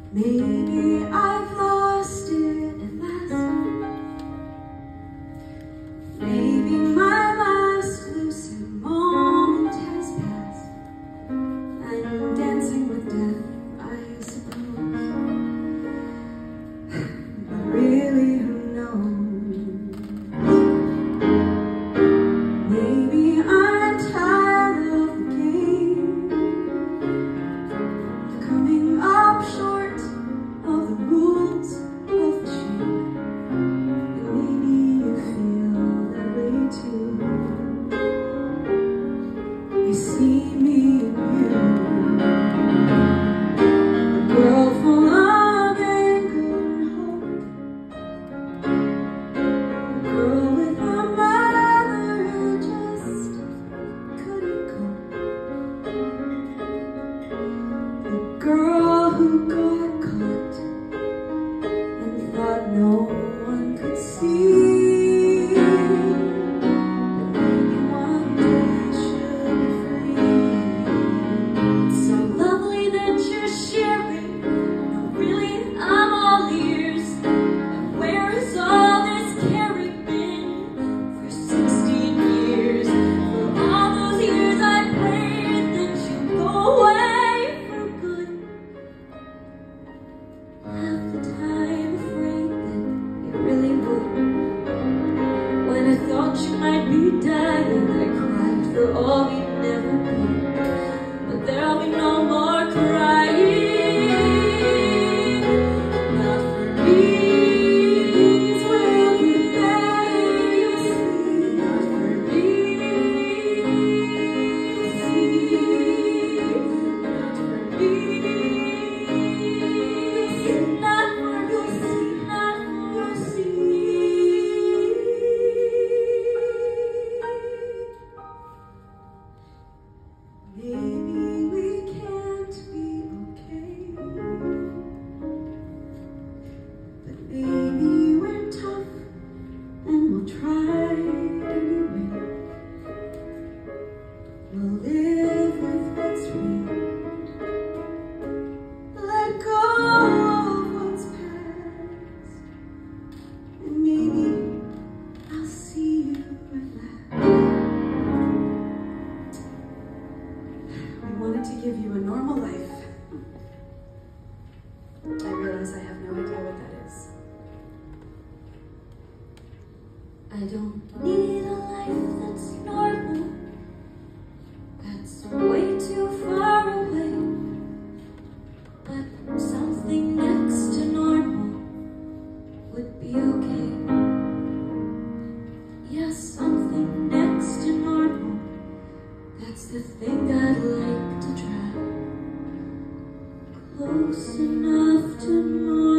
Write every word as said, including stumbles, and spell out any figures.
Maybe I've lost it at last. Maybe my last lucid moment has passed. I'm dancing with death, I suppose. But really, who knows? Maybe I'm tired of the game, coming up short of the rules of the shame. And maybe you feel that way too. You see me in you, a girl full of anger and hope, a girl with a mother who just couldn't cope, the girl who got caught and thought no one could see. But maybe one day she'll be free. It's so lovely that you're sharing. No, really, I'm all ears. And where has all this caring been for sixteen years? For all those years I prayed that you'd go away for good. Half the time afraid that you really would. When I thought you might be dying, I cried for all we'd never been. But there'll be no more crying, not for me. These will be days, not for me. Not for me. Not for you'll see, not for you'll see. Maybe we can't be okay, but maybe we're tough and we'll try anyway. We'll live with what's real, let go of what's past, and maybe I'll see you at last. We wanted to give you a normal life. I realize I have no idea what that is. I don't need a life that's normal. That's way too far away. But something next to normal would be okay. Yes, something next to normal. That's the thing I'd like to try. Close enough to normal.